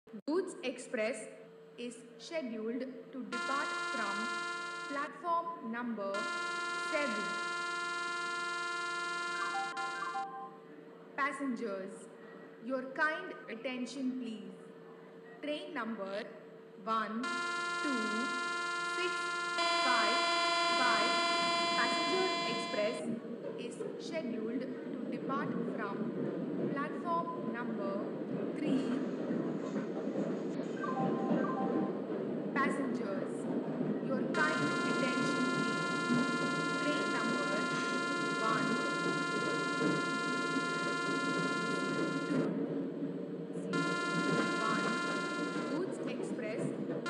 Goods Express is scheduled to depart from platform number 7. Passengers, your kind attention please. Train number 12655 Passenger Express is scheduled to depart from platform number 3. Passengers, your kind attention please. Train number 1 Goods Express is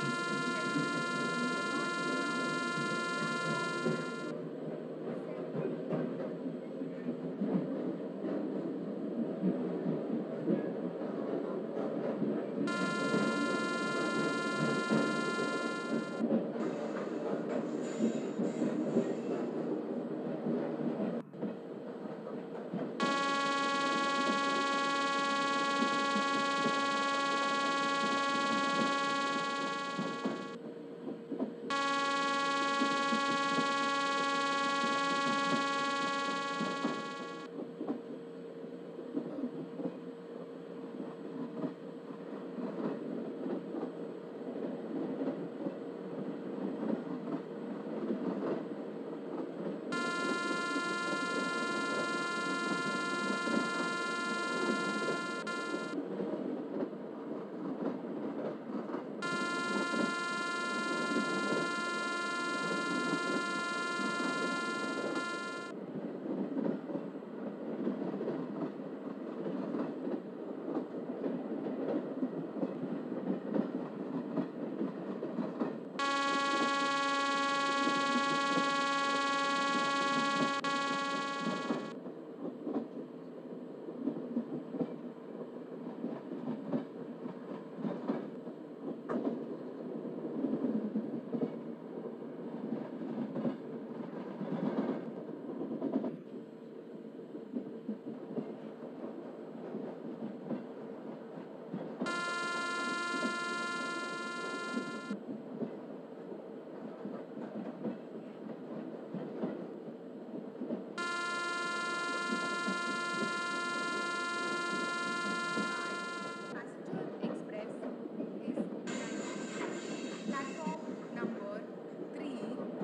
platform number 3.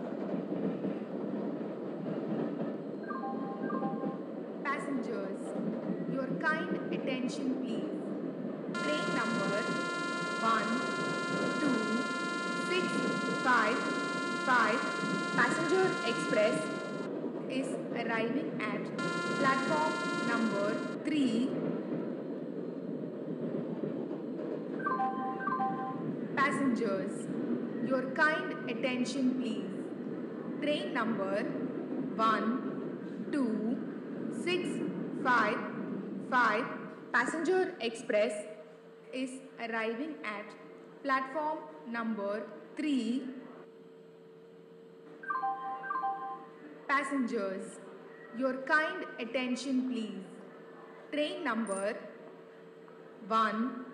Passengers, your kind attention please. Train number 12655 Passenger Express is arriving at platform number 3. Passengers, your kind attention please. Train number 12655 Passenger Express is arriving at platform number 3. Passengers, your kind attention please. Train number 1